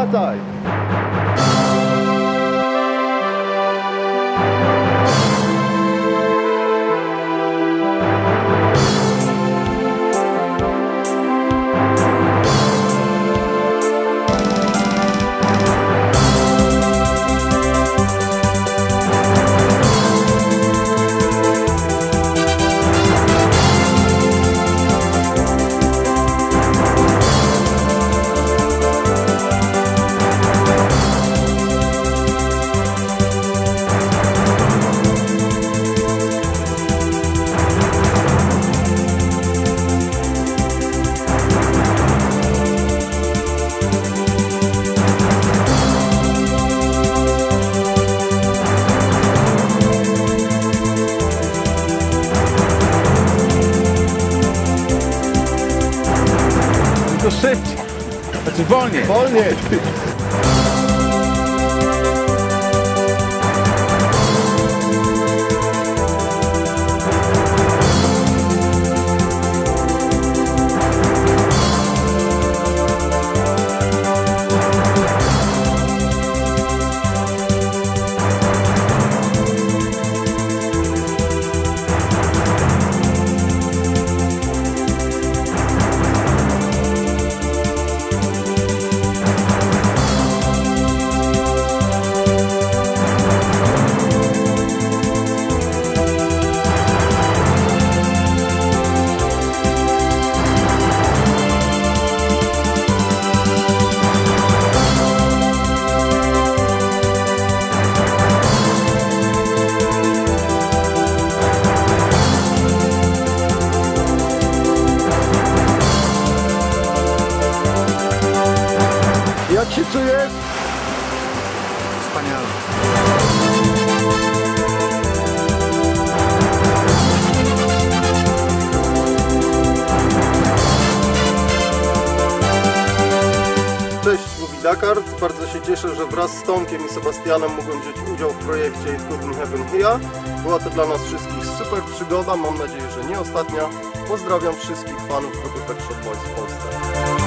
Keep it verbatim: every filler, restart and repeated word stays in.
wracaj! To szybciej, znaczy wolniej. Wolniej! Jak się czujesz? Wspaniale. Cześć, mówi Dakar. Bardzo się cieszę, że wraz z Tomkiem i Sebastianem mogłem wziąć udział w projekcie It Couldn't Happen Here. Była to dla nas wszystkich super przygoda, mam nadzieję, że nie ostatnia. Pozdrawiam wszystkich fanów grupy Pet Shop Boys w Polsce.